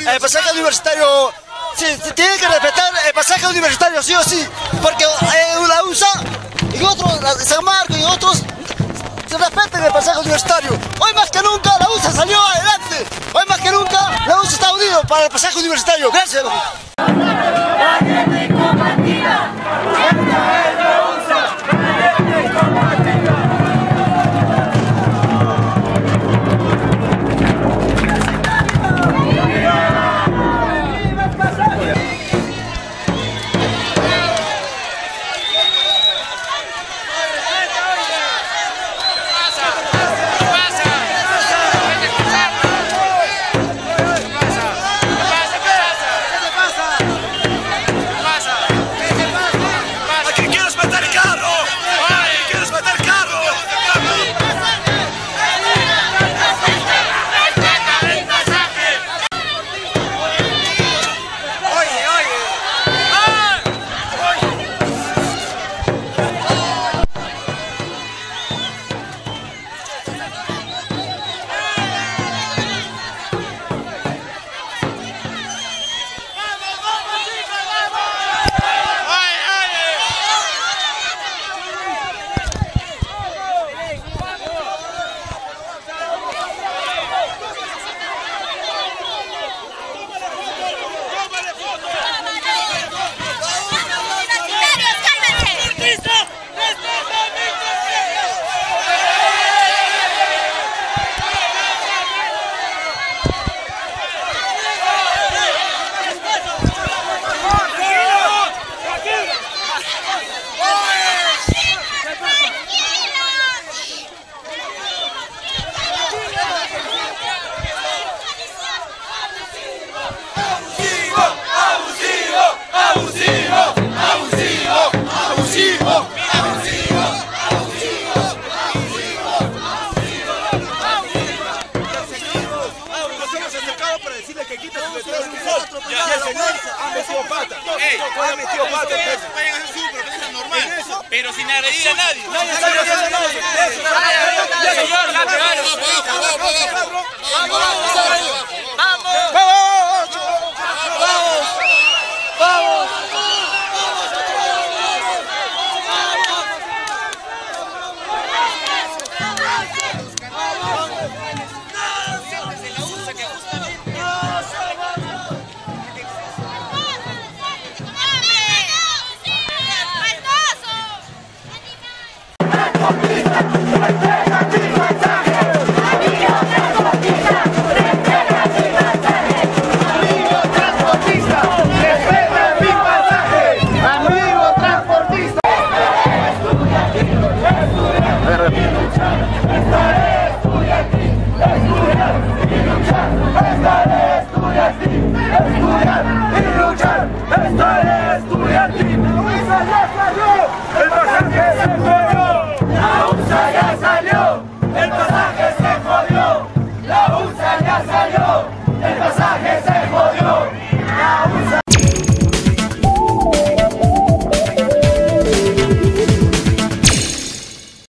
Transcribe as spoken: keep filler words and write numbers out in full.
el pasaje universitario, se, se tiene que respetar el pasaje universitario, sí o sí, porque eh, la U S A y otros, la San Marcos y otros, se respeten el pasaje universitario. Hoy más que nunca la U S A salió adelante, hoy más que nunca la U S A está unido para el pasaje universitario. Gracias. Pero sin agredir a nadie. Nadie está agrediendo a nadie. Señor,